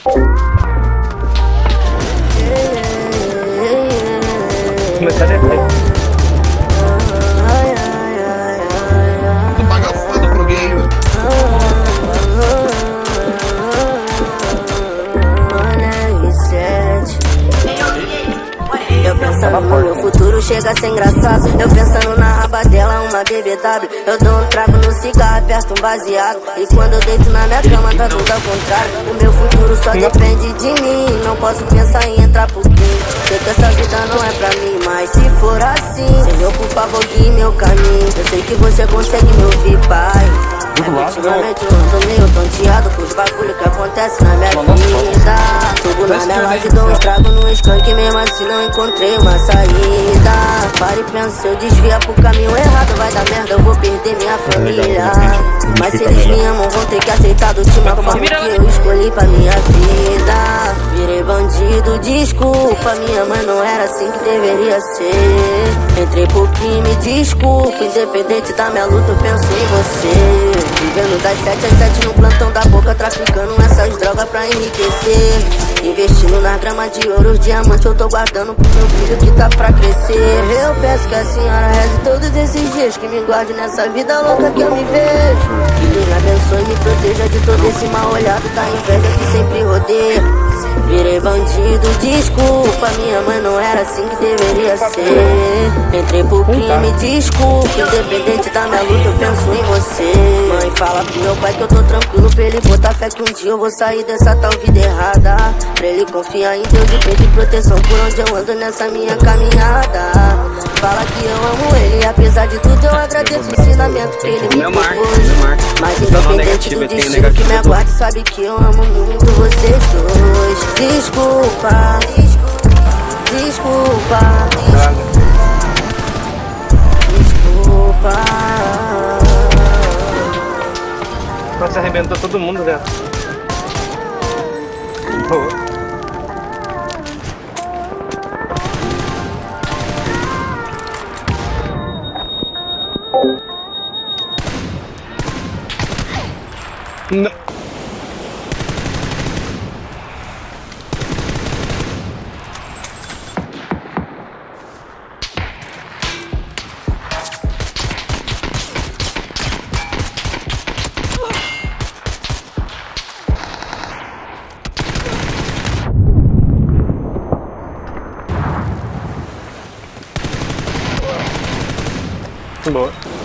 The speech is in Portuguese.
Começar a replay. Tu paga foda pro game. Eu pensando no meu futuro chega a ser engraçado. Eu pensando na raba dela, uma BBW. Eu dou um trago no cigarro, aperto um baseado. E quando eu deito na minha cama tá tudo ao contrário. O meu futuro só depende de mim. Não posso pensar em entrar pro crime. Sei que essa vida não é pra mim, mas se for assim, Senhor, por favor, guie meu caminho. Eu sei que você consegue me ouvir, pai. Ultimamente eu ando meio tonteado com os bagulho que acontece na minha vida. Subo na minha laje, dou um estrago no skunk, mesmo assim não encontrei uma saída. Para e pensa, se eu desviar pro caminho errado, vai dar merda, eu vou perder minha família. Mas se eles me amam, vão ter que aceitar da última forma que eu escolhi pra minha vida. Virei bandido, desculpa, minha mãe não era assim que deveria ser. Entrei pro crime, desculpa, independente da minha luta eu penso em você. Vivendo das 7 às 7 no plantão da boca, traficando essas drogas pra enriquecer. Investindo nas gramas de ouro, os diamantes eu tô guardando pro meu filho que tá pra crescer. Eu peço que a senhora reze todos esses dias, que me guarde nessa vida louca que eu me vejo. Que Deus me abençoe e me proteja de todo esse mal olhado da inveja que sempre rodeia. Virei bandido, desculpa, minha mãe não era assim que deveria ser. Entrei pro crime, desculpa, independente da minha luta eu penso em você. Mãe, fala pro meu pai que eu tô tranquilo, pra ele botar fé que um dia eu vou sair dessa tal vida errada. Pra ele confiar em Deus e pedir proteção por onde eu ando nessa minha caminhada. Fala que eu amo ele, apesar de tudo eu agradeço o ensinamento que ele me propôs. Mas independente do destino que me aguarde, sabe que eu amo muito vocês dois. Desculpa, desculpa, desculpa. Você arrebentou todo mundo, velho. Boa. Não. Boa.